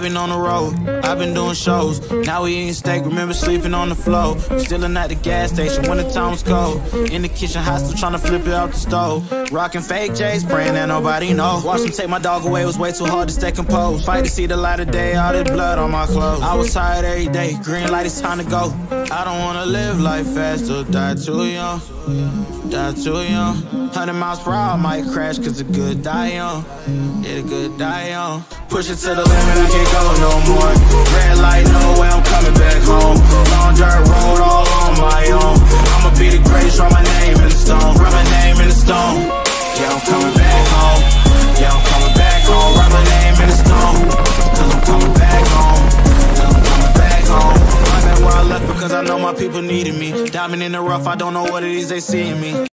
been on the road, I've been doing shows. Now we eating steak, remember sleeping on the floor. Stealing at the gas station when the time was cold. In the kitchen, hot, still trying to flip it out the stove. Rocking fake J's, praying that nobody knows. Watch them take my dog away, it was way too hard to stay composed. Fight to see the light of day, all this blood on my clothes. I was tired every day, green light, it's time to go. I don't wanna live life fast or die too young. Die too young. 100 miles per hour, I might crash cause the good die young. Yeah, the good die young. Push it to the limit, I can't go no more. Red light, no way, I'm coming back home. Long dirt road, all on my own. I'ma be the greatest, write my name in the stone. Write my name in the stone. Yeah, I'm coming back home. Yeah, I'm coming back home. Write my name in the stone. Till I'm coming back home. Till I'm coming back home. I'm at where I left because I know my people needed me. Diamond in the rough, I don't know what it is they see in me.